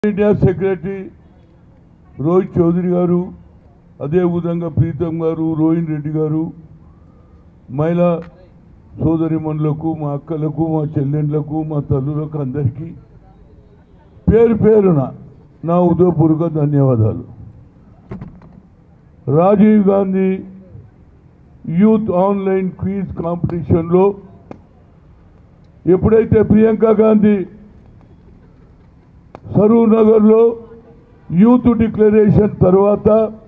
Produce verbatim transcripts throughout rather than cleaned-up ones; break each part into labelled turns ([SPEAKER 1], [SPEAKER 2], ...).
[SPEAKER 1] India secretary Rohit Chowdary గారు, అదేవిధంగా ప్రీతం గారు, రోహిన్ రెడ్డి గారు, మహిళా సోదరిమణులకు, మా అక్కలకు, మా చెల్లెండ్లకు, మా తల్లులకు అందరికీ పేరు పేరున నా ఉదయపూర్వక ధన్యవాదాలు. Rajiv Gandhi youth online quiz కాంపిటీషన్లో ఎప్పుడైతే ప్రియాంక గాంధీ సరూర్ నగర్లో యూత్ డిక్లరేషన్ తర్వాత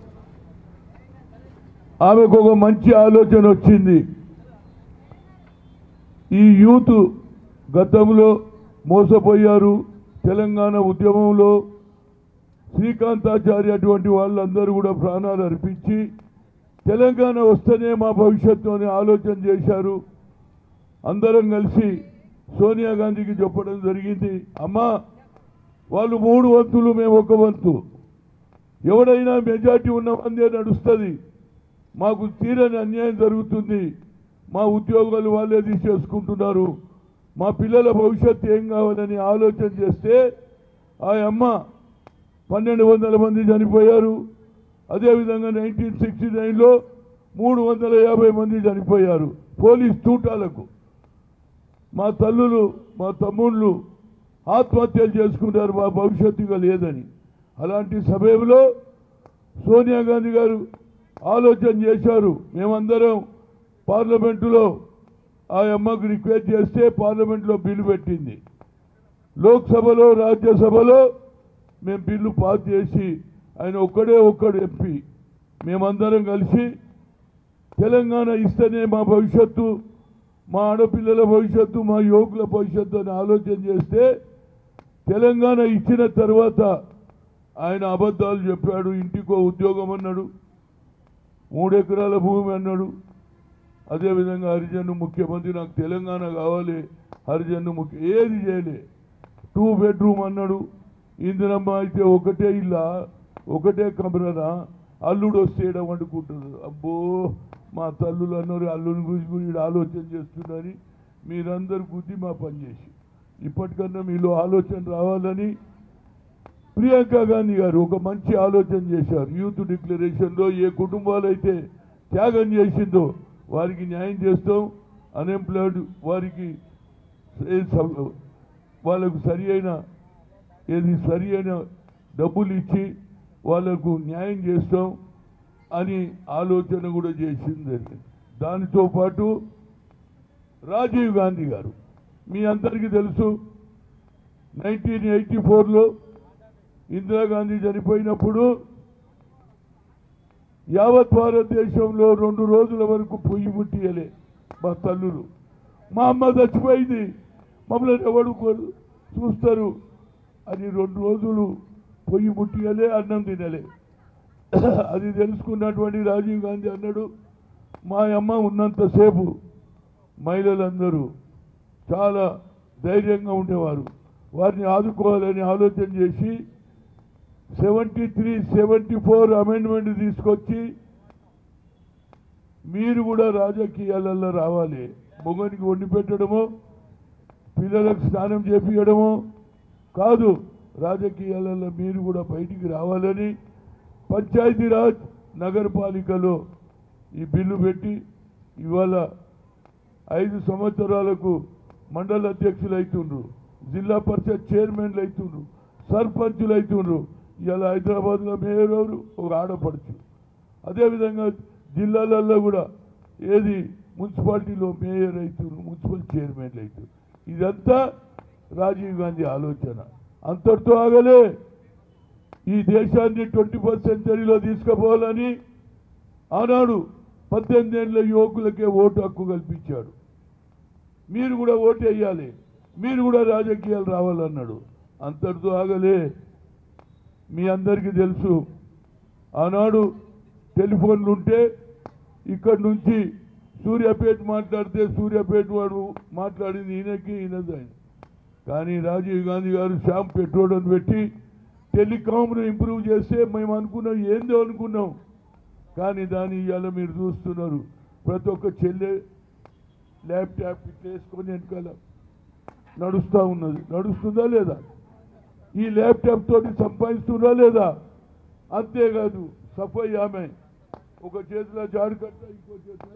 [SPEAKER 1] ఆమెకు ఒక మంచి ఆలోచన వచ్చింది. ఈ యూత్ గతంలో మోసపోయారు. తెలంగాణ ఉద్యమంలో శ్రీకాంతాచార్య అటువంటి వాళ్ళందరూ కూడా ప్రాణాలు అర్పించి తెలంగాణ వస్తేనే మా భవిష్యత్తు అని ఆలోచన చేశారు. అందరం కలిసి సోనియా గాంధీకి చెప్పడం జరిగింది, అమ్మా వాళ్ళు మూడు వంతులు, మేము ఒక వంతు, ఎవడైనా మెజార్టీ ఉన్న మందే నడుస్తుంది, మాకు తీరని అన్యాయం జరుగుతుంది, మా ఉద్యోగాలు వాళ్ళే తీసేసుకుంటున్నారు, మా పిల్లల భవిష్యత్తు ఏం కావాలని ఆలోచన చేస్తే ఆ అమ్మ పన్నెండు వందల మంది చనిపోయారు. అదేవిధంగా నైన్టీన్ సిక్స్టీ నైన్లో మూడు వందల యాభై మంది చనిపోయారు పోలీస్ తూటాలకు. మా తల్లులు, మా తమ్ముళ్ళు ఆత్మహత్యలు చేసుకుంటారు మా భవిష్యత్తుగా లేదని. అలాంటి సమయంలో సోనియా గాంధీ గారు ఆలోచన చేశారు. మేమందరం పార్లమెంటులో ఆ అమ్మకు రిక్వెస్ట్ చేస్తే పార్లమెంట్లో బిల్లు పెట్టింది. లోక్సభలో, రాజ్యసభలో మేము బిల్లు పాస్ చేసి ఆయన ఒక్కడే ఒక్కడు ఎంపీ మేమందరం కలిసి తెలంగాణ ఇస్తేనే మా భవిష్యత్తు, మా ఆడపిల్లల భవిష్యత్తు, మా యువకుల భవిష్యత్తు అని ఆలోచన చేస్తే తెలంగాణ ఇచ్చిన తర్వాత ఆయన అబద్ధాలు చెప్పాడు. ఇంటికో ఉద్యోగం అన్నాడు, మూడెకరాల భూమి అన్నాడు. అదేవిధంగా హరిజన్ను ముఖ్యమంత్రి, నాకు తెలంగాణ కావాలి, హరిజన్ను ముఖ్య ఏది చేయలే. టూ బెడ్రూమ్ అన్నాడు. ఇందిరమ్మ అయితే ఒకటే ఇల్లా, ఒకటే కమరనా, అల్లుడు వస్తేయడం వండుకుంటున్నారు. అబ్బో మా తల్లులు అన్నారు అల్లుని గురించి కూడా ఆలోచన చేస్తున్నారని మీరందరూ బుద్ధి మా పనిచేసి ఇప్పటికన్నా మీలో ఆలోచన రావాలని ప్రియాంక గాంధీ గారు ఒక మంచి ఆలోచన చేశారు. యూత్ డిక్లరేషన్లో ఏ కుటుంబాలు అయితే త్యాగం చేసిందో వారికి న్యాయం చేస్తాం, అన్ఎంప్లాయిడ్ వారికి వాళ్ళకు సరి అయిన ఏది సరి అయిన డబ్బులు ఇచ్చి వాళ్లకు న్యాయం చేస్తాం అని ఆలోచన కూడా చేసింది. దానితో పాటు రాజీవ్ గాంధీ గారు, మీ అందరికీ తెలుసు, నైన్టీన్ ఎయిటీ ఫోర్లో ఇందిరాగాంధీ చనిపోయినప్పుడు యావత్ భారతదేశంలో రెండు రోజుల వరకు పొయ్యి ముట్టియలే మా తల్లులు. మా అమ్మ చచ్చిపోయింది, మమ్మల్ని ఎవడు చూస్తారు అని రెండు రోజులు పొయ్యి ముట్టియలే, అన్నం తినలే. అది తెలుసుకున్నటువంటి రాజీవ్ గాంధీ అన్నాడు, మా అమ్మ ఉన్నంతసేపు మహిళలందరూ చాలా ధైర్యంగా ఉండేవారు, వారిని ఆదుకోవాలని ఆలోచన చేసి seventy three seventy four amendment తీసుకొచ్చి మీరు కూడా రాజకీయాలలో రావాలి, మొగనికి వండి పెట్టడమో పిల్లలకు స్నానం చేపించడమో కాదు, రాజకీయాలలో మీరు కూడా బయటికి రావాలని పంచాయతీరాజ్ నగరపాలికలో ఈ బిల్లు పెట్టి ఇవాళ ఐదు సంవత్సరాలకు మండల అధ్యక్షులు అవుతుండ్రు, జిల్లా పరిషత్ చైర్మన్లు అవుతుండ్రు, సర్పంచులు అవుతుండ్రు. ఇవాళ హైదరాబాద్లో మేయర్ ఎవరు? ఒక ఆడపడుచు. అదేవిధంగా జిల్లాలలో కూడా ఏది మున్సిపాలిటీలో మేయర్ అవుతుండ్రు, మున్సిపల్ చైర్మన్లు అవుతుండ్రు. ఇదంతా రాజీవ్ గాంధీ ఆలోచన. అంతటితో ఆగలే, ఈ దేశాన్ని ట్వంటీ ఫస్ట్ సెంచరీలో తీసుకుపోవాలని ఆనాడు పద్దెనిమిది ఏళ్ళ యువకులకే ఓటు హక్కు కల్పించాడు. మీరు కూడా ఓటు వేయాలి, మీరు కూడా రాజకీయాలు రావాలన్నాడు. అంతటితో ఆగలే, మీ అందరికీ తెలుసు, ఆనాడు టెలిఫోన్లు ఉంటే ఇక్కడి నుంచి సూర్యాపేట మాట్లాడితే సూర్యాపేట వాడు మాట్లాడింది ఈయనకి ఈయనది ఆయన. కానీ రాజీవ్ గాంధీ గారు శ్యామ్ పెట్రోల్ అని పెట్టి టెలికాంను ఇంప్రూవ్ చేస్తే మేము అనుకున్నాం ఏందో అనుకున్నాం. కానీ దాన్ని ఇవాళ మీరు చూస్తున్నారు, ప్రతి ఒక్క చెల్లె ల్యాప్టాప్ వేసుకొని వెనకాల నడుస్తూ ఉన్నది. నడుస్తుందా లేదా? ఈ ల్యాప్టాప్ తోటి సంపాదిస్తున్నా లేదా? అంతేకాదు సఫై ఆమె ఒక చేతిలో జాడు కట్ట, ఇంకో చేతిలో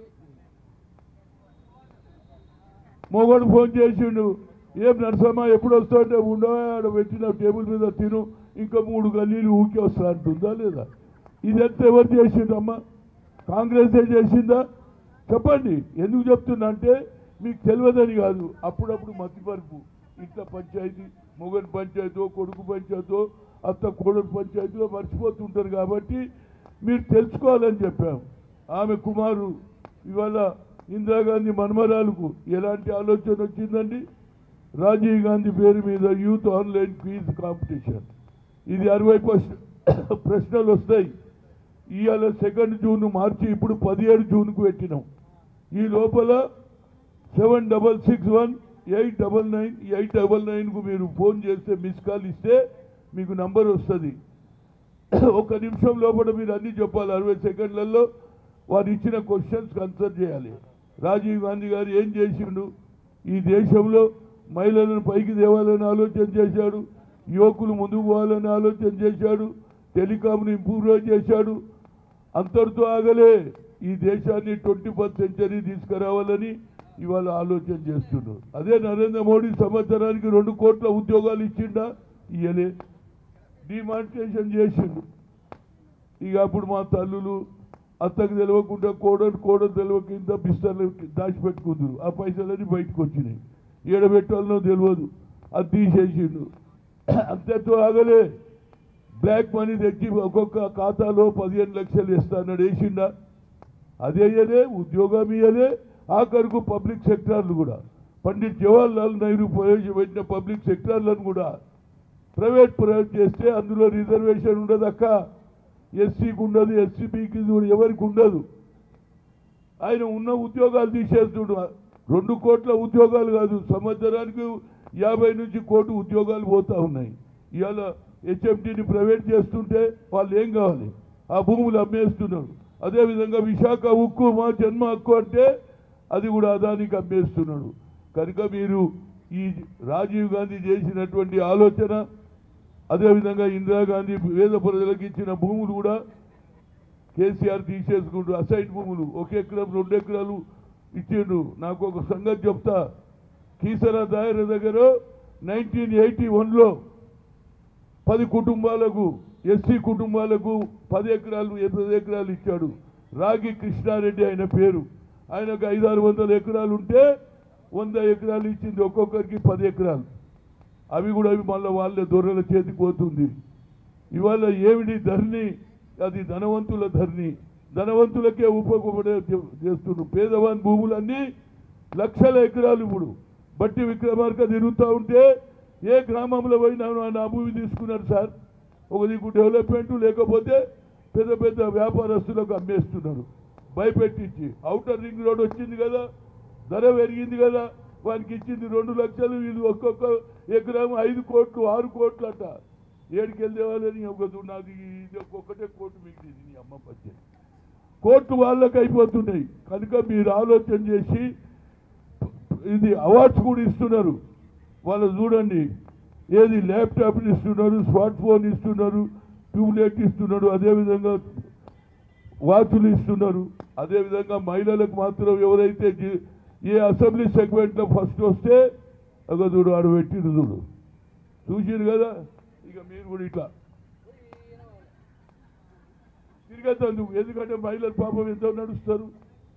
[SPEAKER 1] మొగడు ఫోన్ చేసిండు, ఏం నరసమ్మా ఎప్పుడు వస్తుంటే ఉండవా ఆడ పెట్టిన టేబుల్ మీద తిను, ఇంకా మూడు గల్లీలు ఊకి వస్తా అంటుందా లేదా? ఇదంతా ఎవరు చేసిండమ్మా? కాంగ్రెసే చేసిందా? చెప్పండి. ఎందుకు చెప్తున్నా అంటే మీకు తెలియదని కాదు, అప్పుడప్పుడు మతిపరుపు, ఇంట్లో పంచాయతీ, మొగని పంచాయతీ, కొడుకు పంచాయతీ, అత్త కోడలు పంచాయతీలో మర్చిపోతుంటారు కాబట్టి మీరు తెలుసుకోవాలని చెప్పాము. ఆమె కుమారు ఇవాళ ఇందిరాగాంధీ మనమరాలకు ఎలాంటి ఆలోచన వచ్చిందండి? రాజీవ్ గాంధీ పేరు మీద యూత్ ఆన్లైన్ క్విజ్ కాంపిటీషన్. ఇది అరవై ప్రశ్నలు వస్తాయి. ఇవాళ సెకండ్ జూన్ మార్చి ఇప్పుడు పదిహేడు జూన్కు పెట్టినాం. ఈ లోపల seven double six one eight double nine eight double నైన్కు మీరు ఫోన్ చేస్తే మిస్ కాల్ ఇస్తే మీకు నంబర్ వస్తుంది. ఒక నిమిషం లోపల మీరు అన్నీ చెప్పాలి. అరవై సెకండ్లలో వారు ఇచ్చిన క్వశ్చన్స్కి ఆన్సర్ చేయాలి. రాజీవ్ గాంధీ గారు ఏం చేసిండు? ఈ దేశంలో మహిళలను పైకి తేవాలని ఆలోచన చేశాడు, యువకులు ముందుకు పోవాలని ఆలోచన చేశాడు, టెలికాంను ఇంప్రూవ్ చేశాడు. అంతటితో ఆగలే, ఈ దేశాన్ని ట్వంటీ ఫస్ట్ సెంచరీ తీసుకురావాలని ఇవాళ ఆలోచన చేస్తున్నారు. అదే నరేంద్ర మోడీ సంవత్సరానికి రెండు కోట్ల ఉద్యోగాలు ఇచ్చిండా? ఇయ్యలే, డిమానిటైజేషన్ చేసిండు. ఇక అప్పుడు మా తల్లులు అత్తకు తెలియకుండా కోడలు కోడలు తెలియకుండా బిస్తర్లు దాచిపెట్టుకుందరు. ఆ పైసలన్నీ బయటకు వచ్చినాయి, ఏడబెట్టాలనో తెలియదు, అది తీసేసిండు. అంతతో ఆగలే, బ్లాక్ మనీ తెచ్చి ఒక్కొక్క ఖాతాలో పదిహేను లక్షలు ఇస్తానన్నాడు, వేసిండా? అదేయలే, ఉద్యోగం ఇయ్యలే. ఆఖరుకు పబ్లిక్ సెక్టార్లు కూడా, పండిట్ జవహర్లాల్ నెహ్రూ ప్రవేశపెట్టిన పబ్లిక్ సెక్టార్లను కూడా ప్రైవేట్ ప్రైవేట్ చేస్తే అందులో రిజర్వేషన్ ఉండదు అక్క. ఎస్సీకి ఉండదు, ఎస్సీబీకి ఎవరికి ఉండదు. ఆయన ఉన్న ఉద్యోగాలు తీసేస్తుడు. రెండు కోట్ల ఉద్యోగాలు కాదు, సంవత్సరానికి యాభై నుంచి కోటి ఉద్యోగాలు పోతా ఉన్నాయి. ఇవాళ హెచ్ఎంటీని ప్రైవేట్ చేస్తుంటే వాళ్ళు ఏం కావాలి? ఆ భూములు అమ్మేస్తున్నారు. అదేవిధంగా విశాఖ ఉక్కు మా జన్మ హక్కు అంటే అది కూడా అదానికి అమ్మేస్తున్నాడు. కనుక మీరు ఈ రాజీవ్ గాంధీ చేసినటువంటి ఆలోచన, అదేవిధంగా ఇందిరాగాంధీ పేద ప్రజలకు ఇచ్చిన భూములు కూడా కేసీఆర్ తీసేసుకుంటూ అసైన్ భూములు ఒక ఎకరం రెండు ఎకరాలు ఇచ్చిండు. నాకు ఒక సంగతి చెప్తా, కీసరా దాయర దగ్గర నైన్టీన్ ఎయిటీ వన్లో పది కుటుంబాలకు ఎస్సీ కుటుంబాలకు పది ఎకరాలు ఎనిమిది ఎకరాలు ఇచ్చాడు. రాగి కృష్ణారెడ్డి ఆయన పేరు. ఆయనకు ఐదారు వందల ఎకరాలు ఉంటే వంద ఎకరాలు ఇచ్చింది, ఒక్కొక్కరికి పది ఎకరాలు. అవి కూడా అవి మళ్ళీ వాళ్ళ దొరల చేతికి పోతుంది. ఇవాళ ఏమిటి ధరణి? అది ధనవంతుల ధరణి, ధనవంతులకే ఉపయోగపడే చేస్తున్నారు. పేదవాని భూములన్నీ లక్షల ఎకరాలు ఇప్పుడు బట్టి విక్రమార్క తిరుగుతూ ఉంటే ఏ గ్రామంలో పోయినా నా భూమి తీసుకున్నారు సార్. ఒక దిక్కు డెవలప్మెంట్, లేకపోతే పెద్ద పెద్ద వ్యాపారస్తులకు అమ్మేస్తున్నారు భయపెట్టించి. ఔటర్ రింగ్ రోడ్ వచ్చింది కదా, ధర పెరిగింది కదా, వానికి ఇచ్చింది రెండు లక్షలు, వీళ్ళు ఒక్కొక్క ఎకరం ఐదు కోట్లు ఆరు కోట్లు అట. ఏడుకి వెళ్ళేవాళ్ళని ఒక నాది ఇది ఒక్కొక్కటే కోట్లు మిగిలింది. నీ అమ్మ పచ్చే కోట్లు వాళ్ళకి అయిపోతున్నాయి. కనుక మీరు ఆలోచన చేసి ఇది అవార్డ్స్ కూడా ఇస్తున్నారు. వాళ్ళు చూడండి, ఏది ల్యాప్టాప్లు ఇస్తున్నారు, స్మార్ట్ ఫోన్ ఇస్తున్నారు, ట్యూబ్లైట్ ఇస్తున్నారు, అదేవిధంగా వాచులు ఇస్తున్నారు. అదేవిధంగా మహిళలకు మాత్రం ఎవరైతే ఏ అసెంబ్లీ సెగ్మెంట్లో ఫస్ట్ వస్తే ఒక చూడు ఆడు పెట్టిరు, చూడు చూసిరు కదా. ఇక మీరు కూడా ఇట్లా తిరగద్దందుకు, ఎందుకంటే మహిళలు పాపం ఎంతో నడుస్తారు.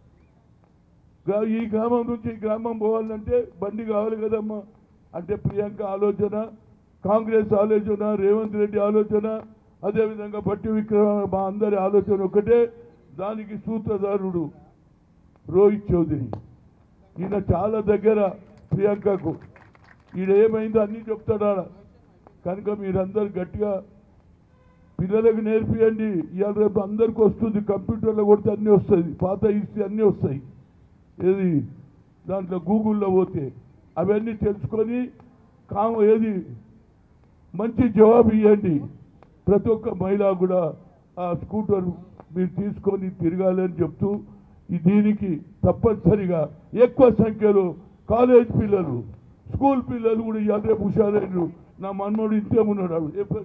[SPEAKER 1] ఈ గ్రామం నుంచి ఈ గ్రామం పోవాలంటే బండి కావాలి కదమ్మా. అంటే ప్రియాంక ఆలోచన, కాంగ్రెస్ ఆలోచన, రేవంత్ రెడ్డి ఆలోచన, అదేవిధంగా బట్టి విక్రమ మా అందరి ఆలోచన ఒకటే. దానికి సూత్రధారుడు రోహిత్ చౌదరి. ఈయన చాలా దగ్గర ప్రియాంకకు. ఈయన ఏమైందో అన్నీ చెప్తాడా. కనుక మీరందరూ గట్టిగా పిల్లలకు నేర్పియండి. ఇవాళ రేపు అందరికీ వస్తుంది, కంప్యూటర్లో కొడితే అన్నీ వస్తుంది, పాత హిస్టరీ అన్నీ వస్తాయి. ఏది దాంట్లో గూగుల్లో పోతే అవన్నీ తెలుసుకొని కామ ఏది మంచి జవాబు ఇవ్వండి. ప్రతి ఒక్క మహిళ కూడా ఆ స్కూటర్ మీరు తీసుకొని తిరగాలని చెప్తూ దీనికి తప్పనిసరిగా ఎక్కువ సంఖ్యలో కాలేజ్ పిల్లలు, స్కూల్ పిల్లలు కూడా ఇవాళ రేపు హుషారైనరు. నా మన్మోడు ఇంతే ఉన్నాడు ఎప్పుడు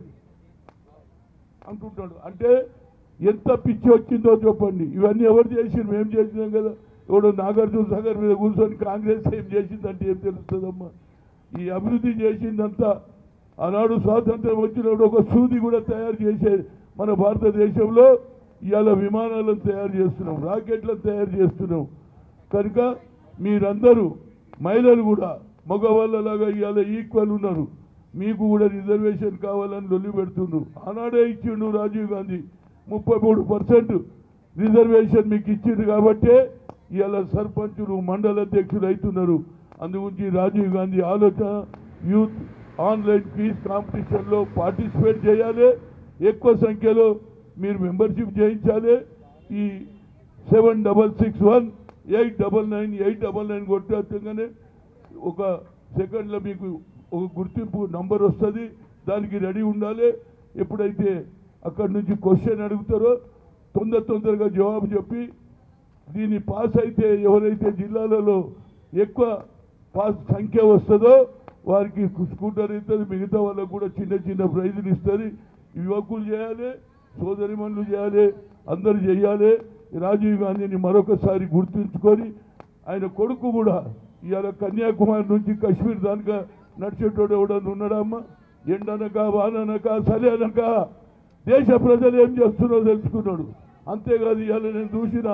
[SPEAKER 1] అంటుంటాడు. అంటే ఎంత పిచ్చి వచ్చిందో చెప్పండి. ఇవన్నీ ఎవరు చేసిరు? మేము చేసినాం కదా. ఎవడో నాగార్జున సాగర్ మీద కూర్చొని కాంగ్రెస్ ఏం చేసిందంటే ఏం తెలుస్తుందమ్మా? ఈ అభివృద్ధి చేసిందంతా ఆనాడు స్వాతంత్రం వచ్చినప్పుడు ఒక సూది కూడా తయారు చేసే మన భారతదేశంలో ఇవాళ విమానాలను తయారు చేస్తున్నాం, రాకెట్లను తయారు చేస్తున్నాం. కనుక మీరందరూ మహిళలు కూడా మగవాళ్ళలాగా ఇవాళ ఈక్వల్ ఉన్నారు. మీకు కూడా రిజర్వేషన్ కావాలని లొల్లి పెడుతుండ్రు. ఆనాడే ఇచ్చిండు రాజీవ్ గాంధీ ముప్పై మూడు పర్సెంట్ రిజర్వేషన్ మీకు ఇచ్చిండ్రు కాబట్టే ఇవాళ సర్పంచులు మండల అధ్యక్షులు అవుతున్నారు. అందుగురించి రాజీవ్ గాంధీ ఆలోచన యూత్ ఆన్లైన్ క్విజ్ కాంపిటీషన్లో పార్టిసిపేట్ చేయాలి. ఎక్కువ సంఖ్యలో మీరు మెంబర్షిప్ చేయించాలి. ఈ seven double six one eight double nine eight double nine కొట్టగానే ఒక సెకండ్లో మీకు ఒక గుర్తింపు నంబర్ వస్తుంది. దానికి రెడీ ఉండాలి. ఎప్పుడైతే అక్కడి నుంచి క్వశ్చన్ అడుగుతారో తొందర తొందరగా జవాబు చెప్పి దీన్ని పాస్ అయితే ఎవరైతే జిల్లాలలో ఎక్కువ పాస్ సంఖ్య వస్తుందో వారికి స్కూటర్ ఇస్తుంది. మిగతా వాళ్ళకు కూడా చిన్న చిన్న ప్రైజులు ఇస్తుంది. యువకులు చేయాలి, సోదరిమణులు చేయాలి, అందరూ చేయాలి. రాజీవ్ గాంధీని మరొకసారి గుర్తుంచుకొని ఆయన కొడుకు కూడా ఇవాళ కన్యాకుమారి నుంచి కాశ్మీర్ దానికా నడిచేటోడు ఎవడన్నా ఉన్నాడమ్మా? ఎండనక వాననక సరి అనక దేశ ప్రజలు ఏం చేస్తున్నారో తెలుసుకున్నాడు. అంతేకాదు ఇవాళ నేను చూసిన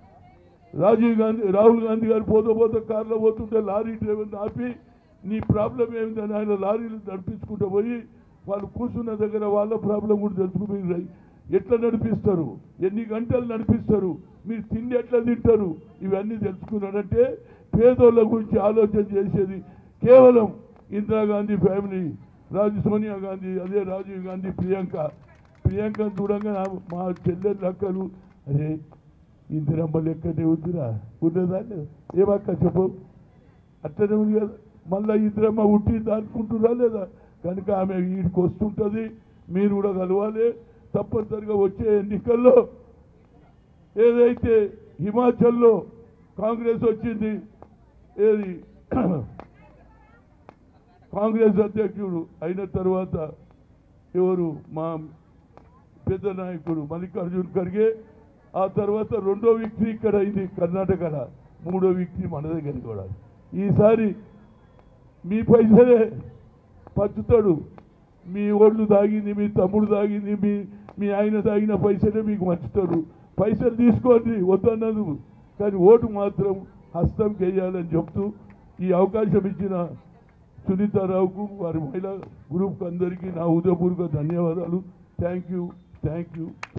[SPEAKER 1] రాజీవ్ గాంధీ రాహుల్ గాంధీ గారు పోతూ పోతూ కార్లో పోతుంటే లారీ డ్రైవర్ని ఆపి నీ ప్రాబ్లం ఏమిటని ఆయన లారీలు నడిపించుకుంటూ పోయి వాళ్ళు కూర్చున్న దగ్గర వాళ్ళ ప్రాబ్లం కూడా తెలుసుకుని ఎట్లా నడిపిస్తారు, ఎన్ని గంటలు నడిపిస్తారు, మీరు తిండి ఎట్లా తింటారు, ఇవన్నీ తెలుసుకున్నాడంటే పేదోళ్ళ గురించి ఆలోచన చేసేది కేవలం ఇందిరాగాంధీ ఫ్యామిలీ, రాజు సోనియా గాంధీ, అదే రాజీవ్ గాంధీ, ప్రియాంక ప్రియాంక చూడంగా మా చెల్లెలు అక్కలు అరే ఇందిరమ్మ లెక్కనే ఉందిరా ఉన్నదా ఏమక్క చెప్పు అట్లనే ఉంది కదా. మళ్ళీ ఇందిరమ్మ ఉట్టింది అనుకుంటున్నా లేదా? కనుక ఆమె వీడికి వస్తుంటుంది. మీరు కూడా కలవాలి. తప్పనిసరిగా వచ్చే ఎన్నికల్లో ఏదైతే హిమాచల్లో కాంగ్రెస్ వచ్చింది, ఏది కాంగ్రెస్ అధ్యక్షుడు అయిన తర్వాత ఎవరు మా పెద్ద నాయకుడు మల్లికార్జున్ ఖర్గే, ఆ తర్వాత రెండో విక్టరీ ఇక్కడ అయింది కర్ణాటకలో, మూడో విక్టరీ మన దగ్గర కూడా. ఈసారి మీ పైసలే పంచుతాడు. మీ ఓళ్ళు తాగింది, మీ తమ్ముడు తాగింది, మీ మీ ఆయన తాగిన పైసలే మీకు పంచుతాడు. పైసలు తీసుకోండి వద్దన్నదు, కానీ ఓటు మాత్రం హస్తంకి వేయాలని చెప్తూ ఈ అవకాశం ఇచ్చిన సునీతారావుకు, వారి మహిళా గ్రూప్కి అందరికీ నా హృదయపూర్వక ధన్యవాదాలు. Thank you thank you